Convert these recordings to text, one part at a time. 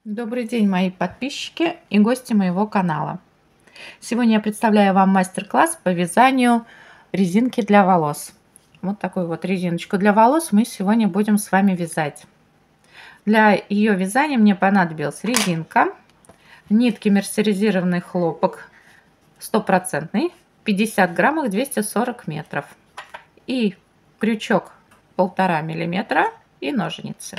Добрый день, мои подписчики и гости моего канала. Сегодня я представляю вам мастер-класс по вязанию резинки для волос. Вот такую вот резиночку для волос мы сегодня будем с вами вязать. Для ее вязания мне понадобилась резинка, нитки мерсеризированный хлопок 100%, 50 граммов, 240 метров и крючок 1,5 мм и ножницы.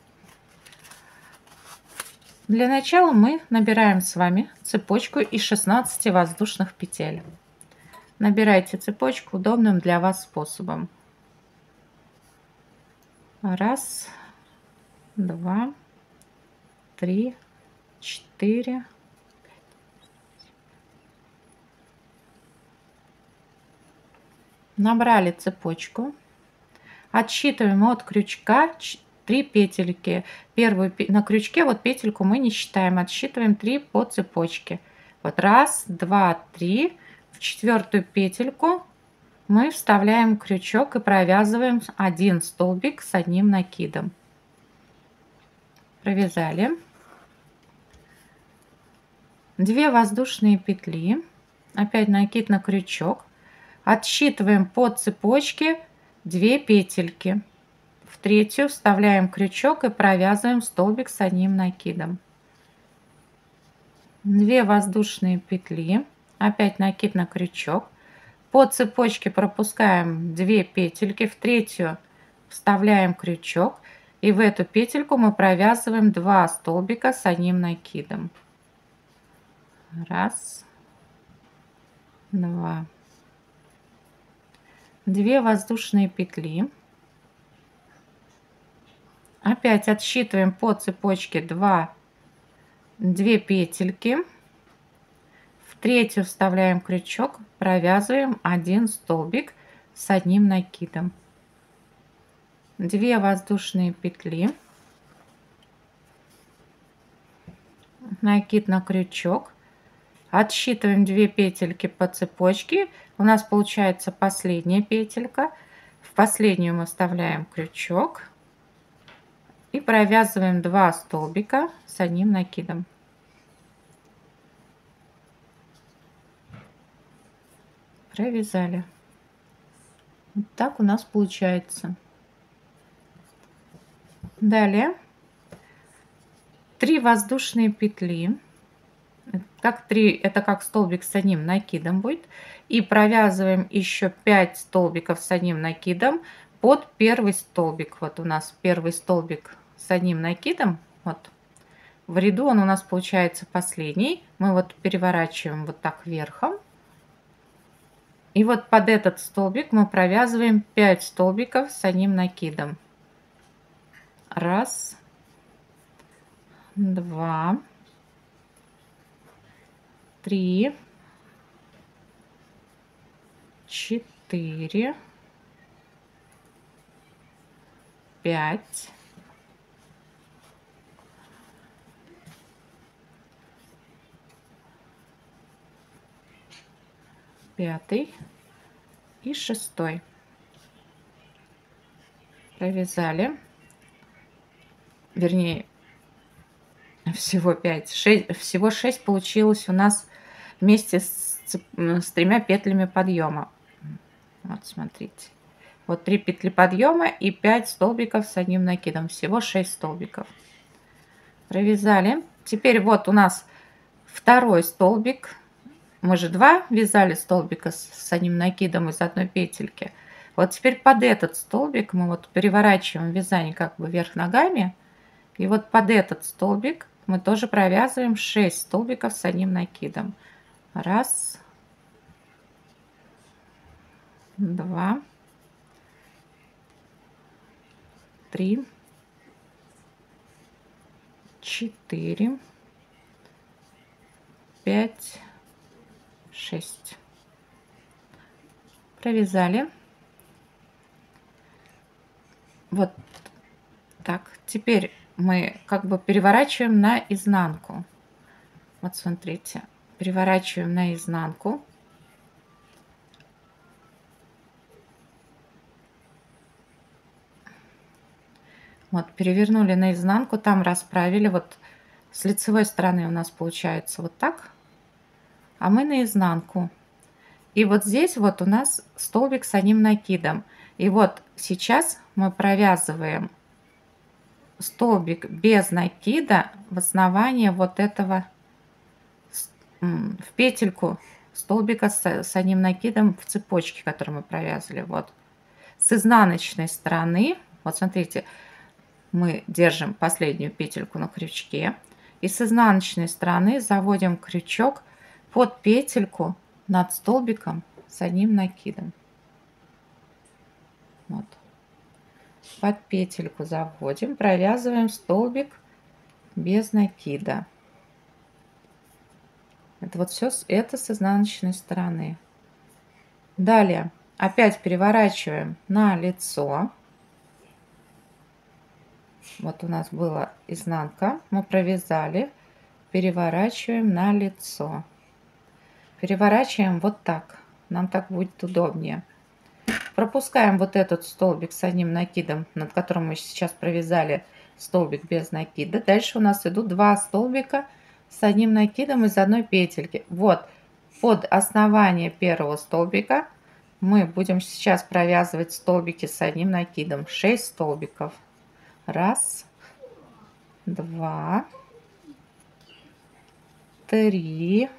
Для начала мы набираем с вами цепочку из 16 воздушных петель. Набирайте цепочку удобным для вас способом. Раз, два, три, четыре. Набрали цепочку. Отсчитываем от крючка 3 петельки. Первую на крючке вот петельку мы не считаем, отсчитываем 3 по цепочке. Вот раз, два, три. В четвертую петельку мы вставляем крючок и провязываем один столбик с одним накидом. Провязали. 2 воздушные петли. Опять накид на крючок. Отсчитываем по цепочке 2 петельки. В третью вставляем крючок и провязываем столбик с одним накидом. 2 воздушные петли. Опять накид на крючок. По цепочке пропускаем 2 петельки. В третью вставляем крючок. И в эту петельку мы провязываем 2 столбика с одним накидом. Раз, два. 2 воздушные петли. Опять отсчитываем по цепочке 2 петельки. В третью вставляем крючок, провязываем 1 столбик с одним накидом. 2 воздушные петли. Накид на крючок. Отсчитываем 2 петельки по цепочке. У нас получается последняя петелька. В последнюю мы вставляем крючок и провязываем 2 столбика с одним накидом. Провязали. Вот так у нас получается. Далее 3 воздушные петли. Как 3, это как столбик с одним накидом будет. И провязываем еще 5 столбиков с одним накидом под первый столбик. Вот у нас первый столбик с одним накидом. Вот в ряду он у нас получается последний. Мы вот переворачиваем вот так верхом. И вот под этот столбик мы провязываем 5 столбиков с одним накидом. Раз, два, три, 4, 5, 5 и 6. Провязали. Вернее, всего 5. 6, всего 6 получилось у нас вместе с 3 петлями подъема. Вот смотрите. Вот 3 петли подъема и 5 столбиков с одним накидом. Всего 6 столбиков. Провязали. Теперь вот у нас второй столбик. Мы же 2 вязали столбика с одним накидом из одной петельки. Вот теперь под этот столбик мы вот переворачиваем вязание как бы вверх ногами. И вот под этот столбик мы тоже провязываем 6 столбиков с одним накидом. Раз, два, три, 4, 5, 6. Провязали. Вот так. Теперь мы как бы переворачиваем на изнанку. Вот смотрите, переворачиваем на изнанку. Вот перевернули наизнанку, там расправили, вот С лицевой стороны у нас получается вот так, а мы наизнанку. И вот здесь вот у нас столбик с одним накидом. И вот сейчас мы провязываем столбик без накида в основание вот этого, в петельку столбика с одним накидом в цепочке, которую мы провязывали. Вот с изнаночной стороны, вот смотрите, мы держим последнюю петельку на крючке и с изнаночной стороны заводим крючок под петельку над столбиком с одним накидом. Вот. Под петельку заводим, провязываем столбик без накида. Это вот все это с изнаночной стороны. Далее опять переворачиваем на лицо. Вот у нас была изнанка, мы провязали, переворачиваем на лицо. Переворачиваем вот так, нам так будет удобнее. Пропускаем вот этот столбик с одним накидом, над которым мы сейчас провязали столбик без накида. Дальше у нас идут 2 столбика с одним накидом из одной петельки. Вот под основание первого столбика мы будем сейчас провязывать столбики с одним накидом. 6 столбиков. 1, 2, 3,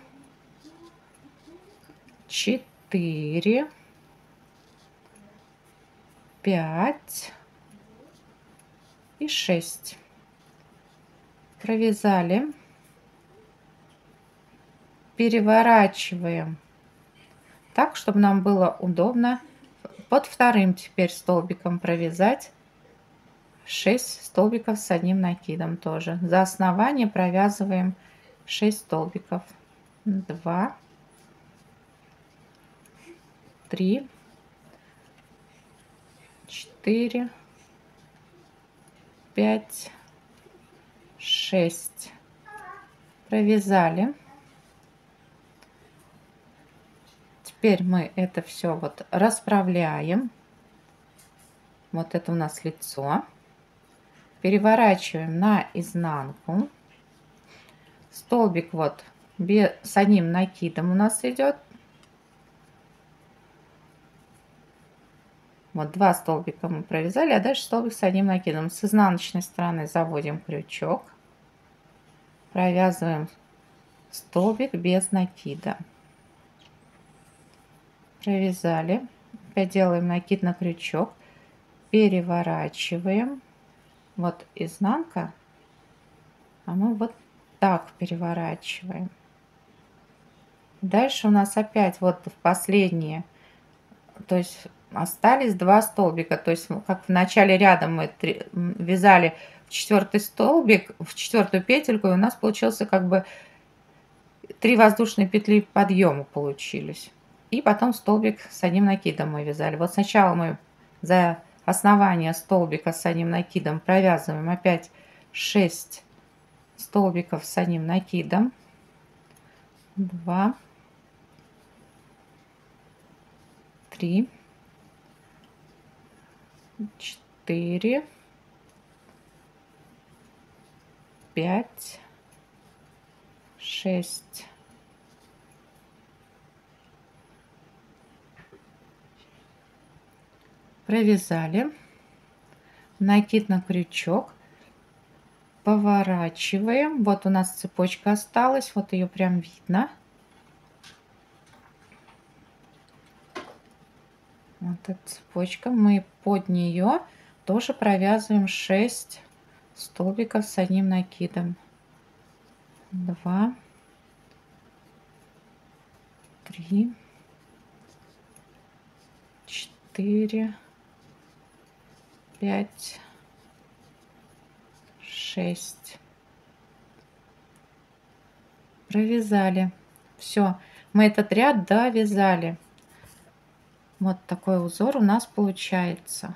4, 5 и 6. Провязали. Переворачиваем так, чтобы нам было удобно под вторым теперь столбиком провязать 6 столбиков с одним накидом тоже. За основание провязываем 6 столбиков. 2, 3, 4, 5, 6. Провязали. Теперь мы это все вот расправляем. Вот это у нас лицо. Переворачиваем на изнанку. Столбик вот с одним накидом у нас идет. Вот 2 столбика мы провязали, а дальше столбик с одним накидом. С изнаночной стороны заводим крючок. Провязываем столбик без накида. Провязали. Опять делаем накид на крючок. Переворачиваем. Вот изнанка. А мы вот так переворачиваем. Дальше у нас опять вот в последние, то есть остались 2 столбика. То есть как в начале ряда мы вязали в 4-й столбик, в 4-ю петельку, и у нас получился как бы 3 воздушные петли подъема получились. И потом столбик с одним накидом мы вязали. Вот сначала мы за основание столбика с одним накидом провязываем опять 6 столбиков с одним накидом. 2, 3, 4, 5, 6. Провязали. Накид на крючок. Поворачиваем. Вот у нас цепочка осталась. Вот ее прям видно. Вот эта цепочка. Мы под нее тоже провязываем 6 столбиков с одним накидом. 2, 3, 4, 5, 6. Провязали. Все, мы этот ряд довязали. Вот такой узор у нас получается.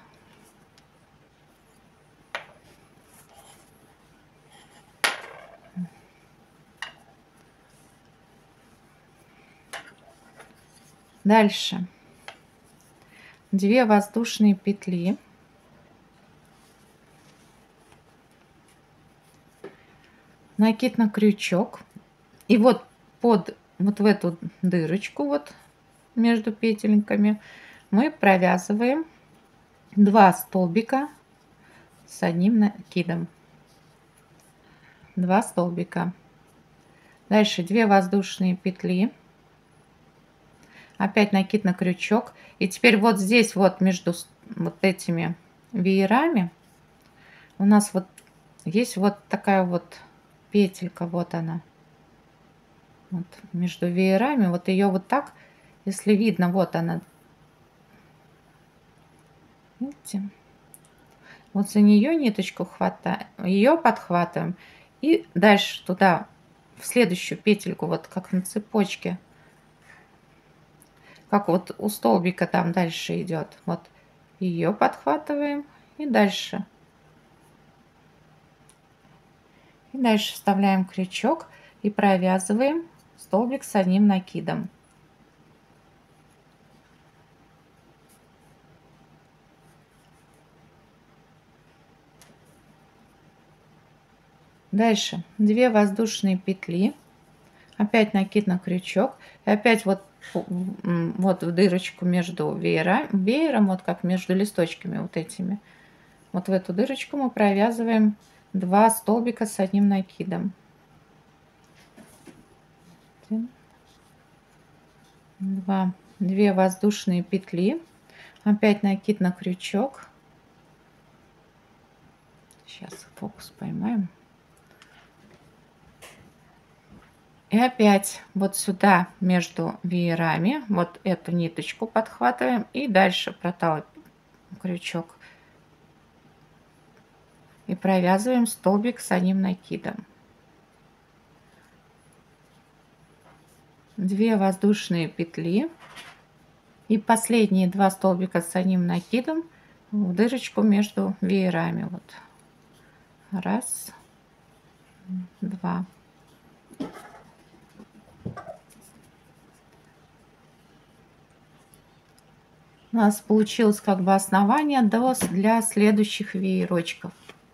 Дальше 2 воздушные петли. накид на крючок. И вот под вот в эту дырочку вот между петельками мы провязываем 2 столбика с одним накидом. 2 столбика. Дальше 2 воздушные петли. Опять накид на крючок. И теперь вот здесь вот между вот этими веерами у нас вот есть вот такая вот петелька, вот она. Вот между веерами, вот ее вот так, если видно, вот она. Видите? Вот за нее ниточку хватаем, ее подхватываем и дальше туда, в следующую петельку, вот как на цепочке, как вот у столбика там дальше идет. Вот ее подхватываем и дальше. И дальше вставляем крючок и провязываем столбик с одним накидом. Дальше 2 воздушные петли, опять накид на крючок, и опять вот вот в дырочку между веером, вот как между листочками вот этими. Вот в эту дырочку мы провязываем 2 столбика с одним накидом. 1, 2, 2 воздушные петли, опять накид на крючок. Сейчас фокус поймаем. И опять вот сюда между веерами вот эту ниточку подхватываем и дальше проталываем крючок и провязываем столбик с одним накидом. 2 воздушные петли и последние 2 столбика с одним накидом в дырочку между веерами. Вот. Раз, два. У нас получилось как бы основание для следующих веерочков.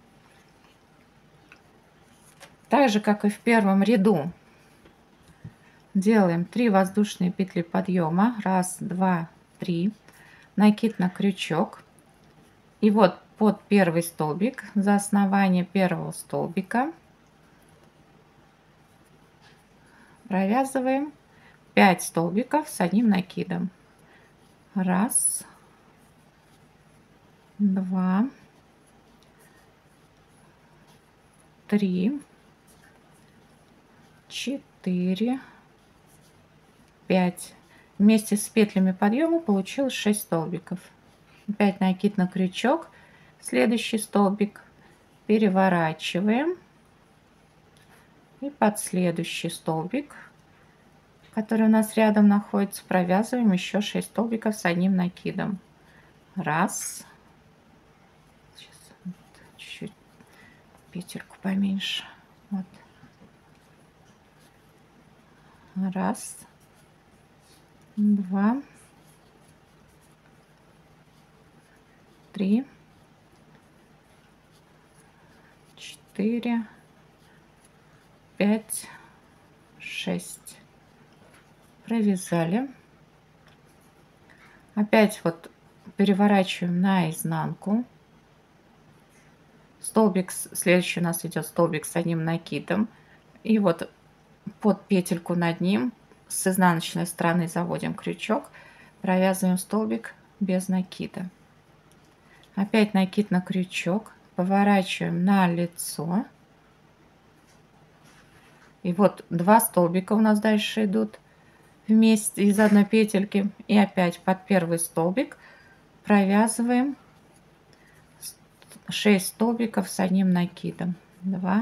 Так же, как и в первом ряду, делаем 3 воздушные петли подъема. 1, 2, 3. Накид на крючок. И вот под первый столбик, за основание первого столбика, провязываем 5 столбиков с одним накидом. 1, 2, 3, 4, 5. Вместе с петлями подъема получилось 6 столбиков. Опять накид на крючок, следующий столбик переворачиваем и под следующий столбик, который у нас рядом находится, провязываем еще 6 столбиков с одним накидом. 1, сейчас чуть-чуть петельку поменьше, вот. 1, 2, 3, 4, 5, 6. Провязали. Опять вот переворачиваем наизнанку. Столбик, следующий у нас идет столбик с одним накидом. И вот под петельку над ним с изнаночной стороны заводим крючок, провязываем столбик без накида. Опять накид на крючок, поворачиваем на лицо. И вот 2 столбика у нас дальше идут вместе из одной петельки. И опять под первый столбик провязываем 6 столбиков с одним накидом. 2,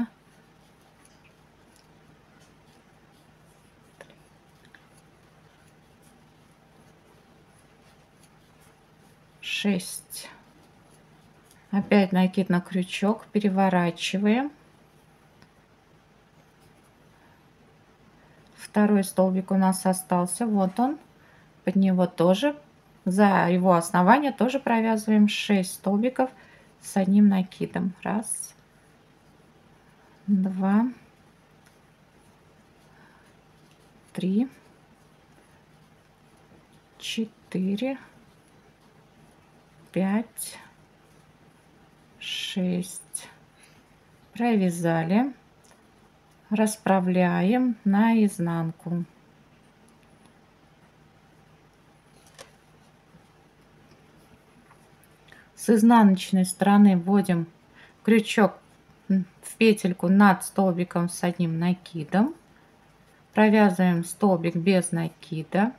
6. Опять накид на крючок, переворачиваем. Второй столбик у нас остался, вот он. Под него тоже, за его основание тоже провязываем 6 столбиков с одним накидом. 1, 2, 3, 4, 5, 6. Провязали, расправляем на изнанку. С изнаночной стороны вводим крючок в петельку над столбиком с одним накидом, провязываем столбик без накида,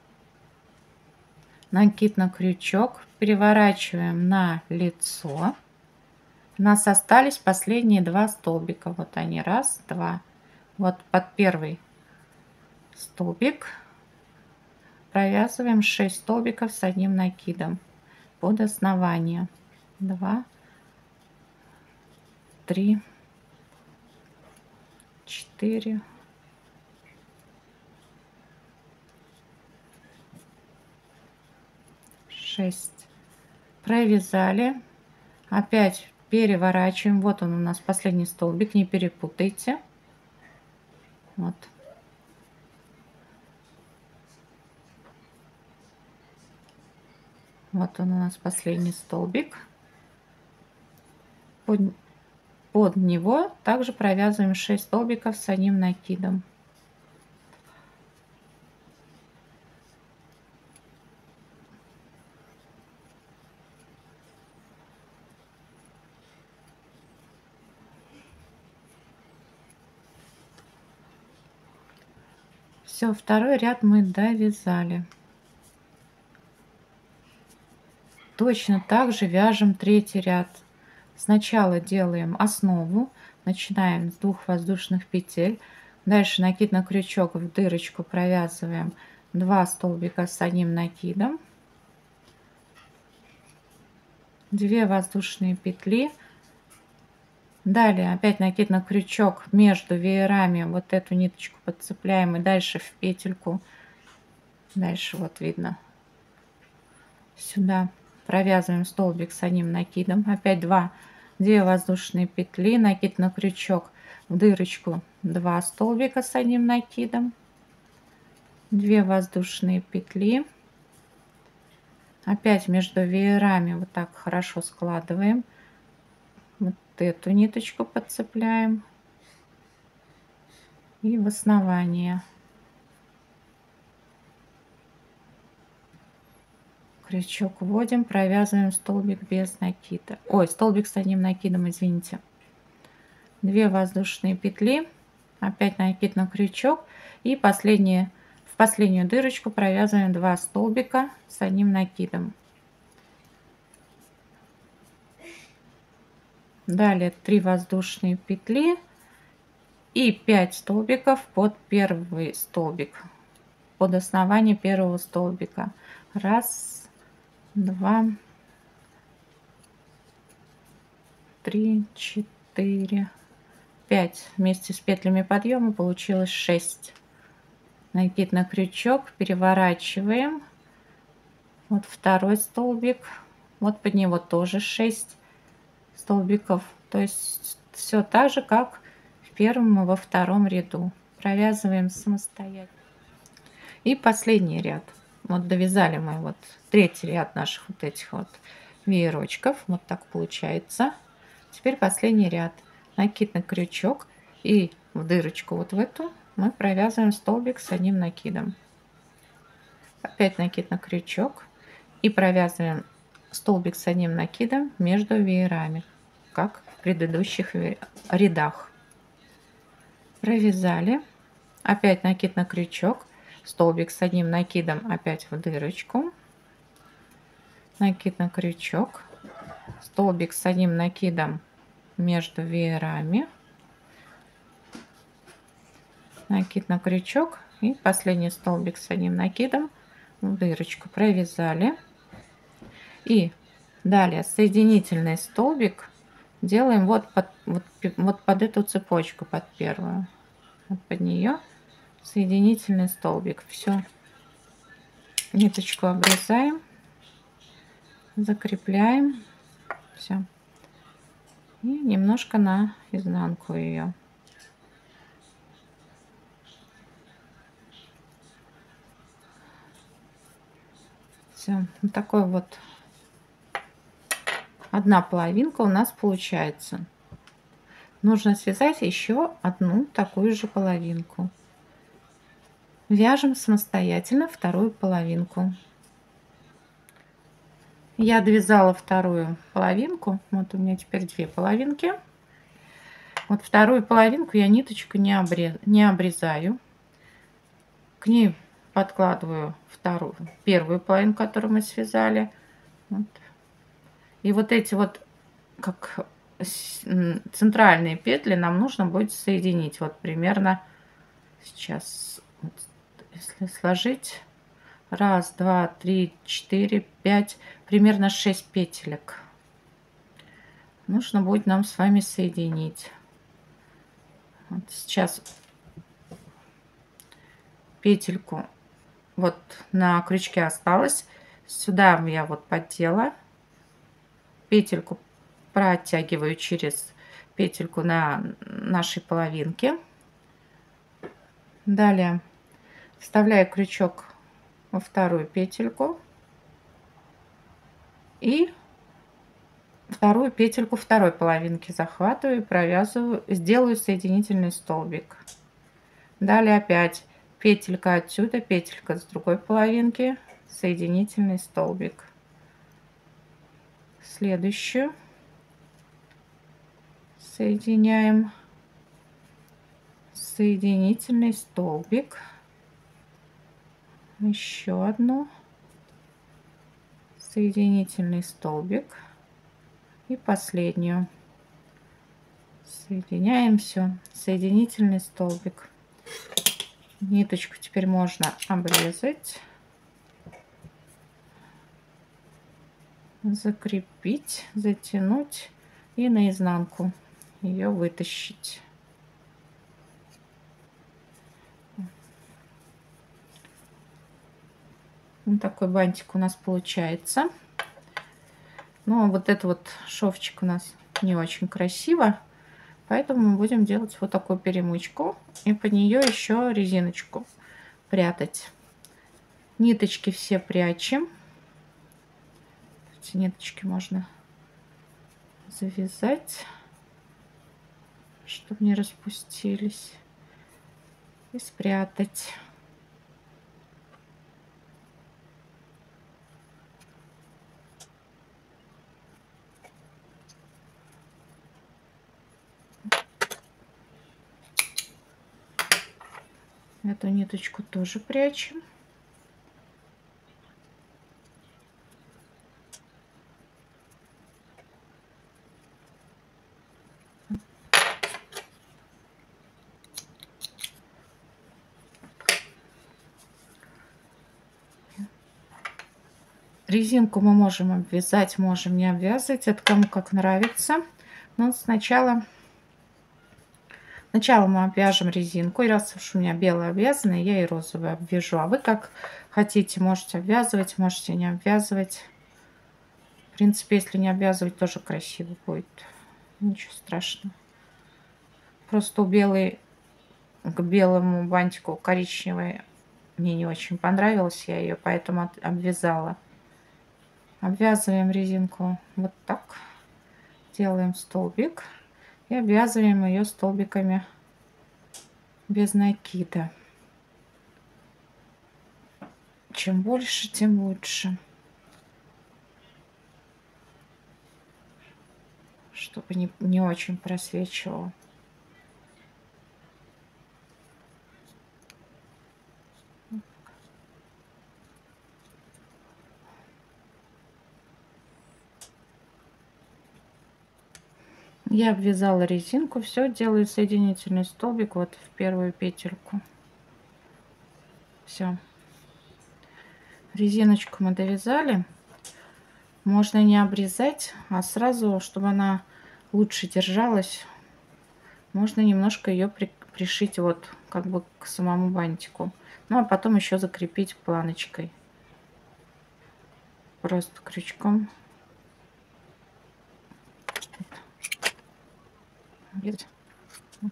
накид на крючок, переворачиваем на лицо. У нас остались последние 2 столбика. Вот они, раз, два. Вот под первый столбик провязываем 6 столбиков с одним накидом под основание. 2, 3, 4, 6. Провязали. Опять переворачиваем. Вот он у нас последний столбик, не перепутайте. Вот. Вот он у нас последний столбик. Под него также провязываем 6 столбиков с одним накидом. Все, второй ряд мы довязали. Точно так же вяжем третий ряд. Сначала делаем основу, начинаем с 2 воздушных петель, дальше накид на крючок, в дырочку провязываем 2 столбика с одним накидом, 2 воздушные петли, далее опять накид на крючок, между веерами вот эту ниточку подцепляем и дальше в петельку, дальше вот видно, сюда провязываем столбик с одним накидом, опять 2 воздушные петли, накид на крючок, в дырочку 2 столбика с одним накидом, 2 воздушные петли, опять между веерами вот так хорошо складываем, вот эту ниточку подцепляем и в основание. Крючок вводим, провязываем столбик без накида. Ой, столбик с одним накидом, извините. 2 воздушные петли, опять накид на крючок и в последнюю дырочку провязываем 2 столбика с одним накидом. Далее 3 воздушные петли и 5 столбиков под первый столбик, под основание первого столбика. Раз, 2, 3, 4, 5. Вместе с петлями подъема получилось 6. Накид на крючок, переворачиваем. Вот второй столбик. Вот под него тоже 6 столбиков. То есть все так же, как в первом и во втором ряду. Провязываем самостоятельно. И последний ряд. Вот довязали мы вот третий ряд наших вот этих вот веерочков. Вот так получается. Теперь последний ряд. Накид на крючок и в дырочку вот в эту мы провязываем столбик с одним накидом. Опять накид на крючок и провязываем столбик с одним накидом между веерами, как в предыдущих рядах. Провязали. Опять накид на крючок, столбик с одним накидом, опять в дырочку, накид на крючок, столбик с одним накидом между веерами, накид на крючок и последний столбик с одним накидом в дырочку. Провязали. И далее соединительный столбик делаем вот под эту цепочку, под первую, вот под нее соединительный столбик. Все, ниточку обрезаем, закрепляем, все, и немножко на изнанку ее. Все, вот такой вот одна половинка у нас получается. Нужно связать еще одну такую же половинку. Вяжем самостоятельно вторую половинку. Я довязала вторую половинку. Вот у меня теперь две половинки. Вот вторую половинку я ниточку не обрезаю. К ней подкладываю первую половинку, которую мы связали. Вот. И вот эти вот как центральные петли нам нужно будет соединить. Вот примерно сейчас, вот, если сложить, раз, два, три, четыре, пять, примерно 6 петелек нужно будет нам с вами соединить. Вот сейчас петельку вот на крючке осталось, сюда я вот поддела, петельку протягиваю через петельку на нашей половинке. Далее вставляю крючок во вторую петельку и вторую петельку второй половинки захватываю и провязываю, сделаю соединительный столбик. Далее опять петелька отсюда, петелька с другой половинки, соединительный столбик. Следующую соединяем, соединительный столбик, еще одну, соединительный столбик и последнюю. Соединяем все, соединительный столбик. Ниточку теперь можно обрезать, закрепить, затянуть и наизнанку ее вытащить. Вот такой бантик у нас получается. Но вот этот вот шовчик у нас не очень красиво, поэтому мы будем делать вот такую перемычку и под нее еще резиночку прятать. Ниточки все прячем. Эти ниточки можно завязать, чтобы не распустились, и спрятать. Эту ниточку тоже прячем. Резинку мы можем обвязать, можем не обвязывать. Это кому как нравится. Но сначала мы обвяжем резинку. И раз уж у меня белая обвязанная, я и розовую обвяжу. А вы как хотите, можете обвязывать, можете не обвязывать. В принципе, если не обвязывать, тоже красиво будет. Ничего страшного. Просто к белому бантику коричневой мне не очень понравилась. Я ее поэтому обвязала. Обвязываем резинку вот так. Делаем столбик. И обвязываем ее столбиками без накида. Чем больше, тем лучше. Чтобы не очень просвечивало. Я обвязала резинку, все, делаю соединительный столбик вот в первую петельку. Все. Резиночку мы довязали. Можно не обрезать, а сразу, чтобы она лучше держалась, можно немножко ее пришить вот как бы к самому бантику. Ну а потом еще закрепить планочкой. Просто крючком. Вот.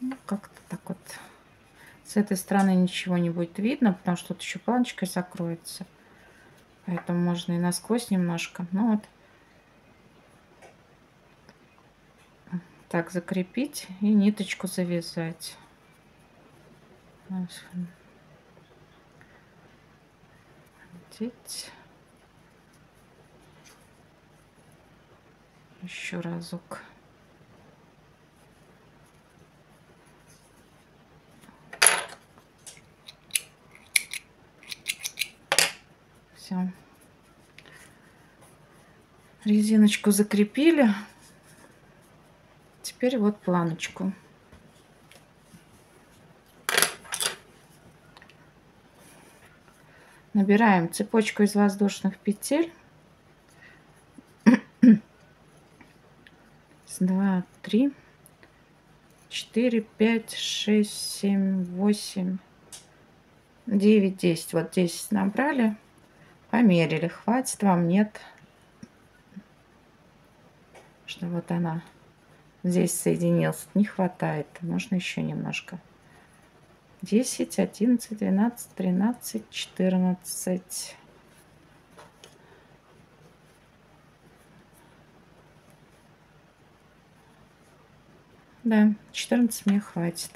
Ну, как-то так вот. С этой стороны ничего не будет видно, потому что тут еще планочкой закроется. Поэтому можно и насквозь немножко. Ну вот. Так закрепить и ниточку завязать. Еще разок. Все. Резиночку закрепили. Теперь вот планочку. Набираем цепочку из воздушных петель. 2, 3, 4, 5, 6, 7, 8, 9, 10. Вот 10 набрали. Померили. Хватит вам, нет. Что вот она здесь соединилась. Не хватает. Можно еще немножко. 10, 11, 12, 13, 14. Да, 14 мне хватит.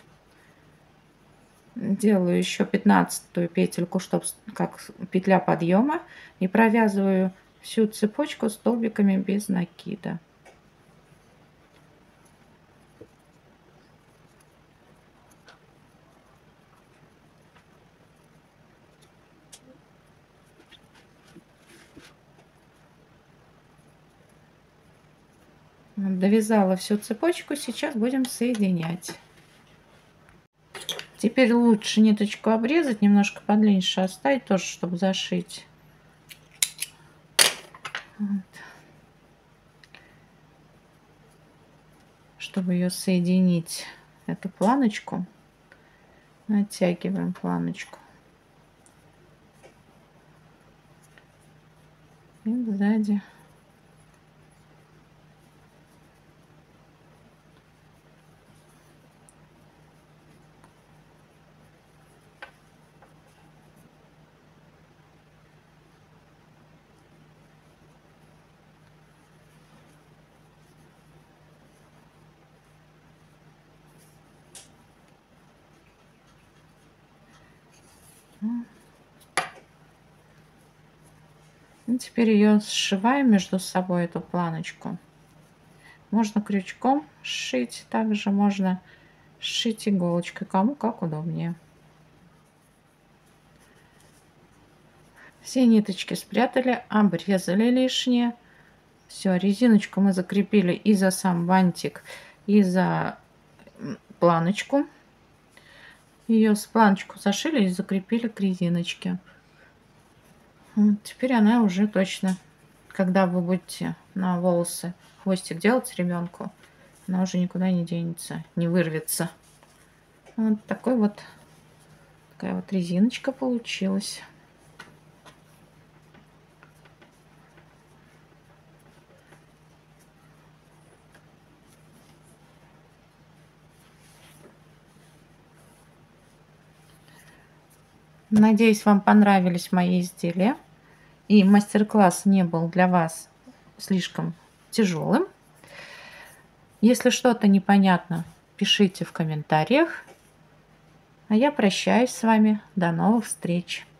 Делаю еще 15-ю петельку, чтобы как петля подъема, и провязываю всю цепочку столбиками без накида. Довязала всю цепочку, сейчас будем соединять. Теперь лучше ниточку обрезать, немножко подлиннее оставить тоже, чтобы зашить. Вот. Чтобы ее соединить, эту планочку, натягиваем планочку. И сзади. И теперь ее сшиваем между собой, эту планочку. Можно крючком сшить, также можно сшить иголочкой, кому как удобнее. Все ниточки спрятали, обрезали лишнее. Все, резиночку мы закрепили и за сам бантик, и за планочку. Ее с планочку зашили и закрепили к резиночке. Вот, теперь она уже точно, когда вы будете на волосы хвостик делать ребенку, она уже никуда не денется, не вырвется. Вот такая вот резиночка получилась. Надеюсь, вам понравились мои изделия. И мастер-класс не был для вас слишком тяжелым. Если что-то непонятно, пишите в комментариях. А я прощаюсь с вами. До новых встреч!